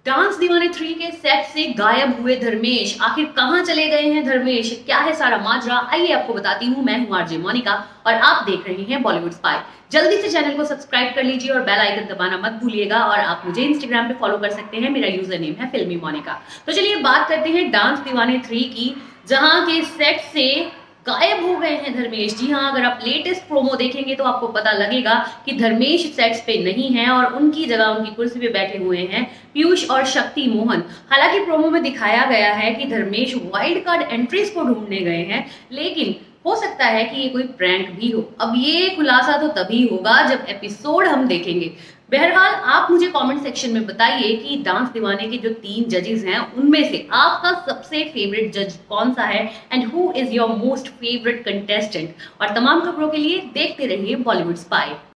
Dance दीवाने 3 के set से गायब हुए धर्मेश, आखिर कहां चले गए हैं धर्मेश, क्या है सारा माजरा, आइए आपको बताती हूँ। मैं हूँ आरजे मोनिका और आप देख रहे हैं बॉलीवुड स्पाई। जल्दी से चैनल को सब्सक्राइब कर लीजिए और बेल आइकन दबाना मत भूलिएगा। और आप मुझे इंस्टाग्राम पे फॉलो कर सकते हैं, मेरा यूजर नेम है फिल्मी मोनिका। तो चलिए बात करते हैं डांस दीवाने 3 की, जहां के सेट से गायब हो गए हैं धर्मेश। जी हाँ, अगर आप लेटेस्ट प्रोमो देखेंगे तो आपको पता लगेगा कि धर्मेश सेट्स पे नहीं है और उनकी जगह उनकी कुर्सी पे बैठे हुए हैं पीयूष और शक्ति मोहन। हालांकि प्रोमो में दिखाया गया है कि धर्मेश वाइल्ड कार्ड एंट्रीज को ढूंढने गए हैं, लेकिन हो सकता है कि ये कोई प्रैंक भी हो। अब ये खुलासा तो तभी होगा जब एपिसोड हम देखेंगे। बहरहाल आप मुझे कमेंट सेक्शन में बताइए कि डांस दीवाने के जो 3 जजेस हैं उनमें से आपका सबसे फेवरेट जज कौन सा है and who is your most favourite contestant. और तमाम खबरों के लिए देखते रहिए बॉलीवुड स्पाई।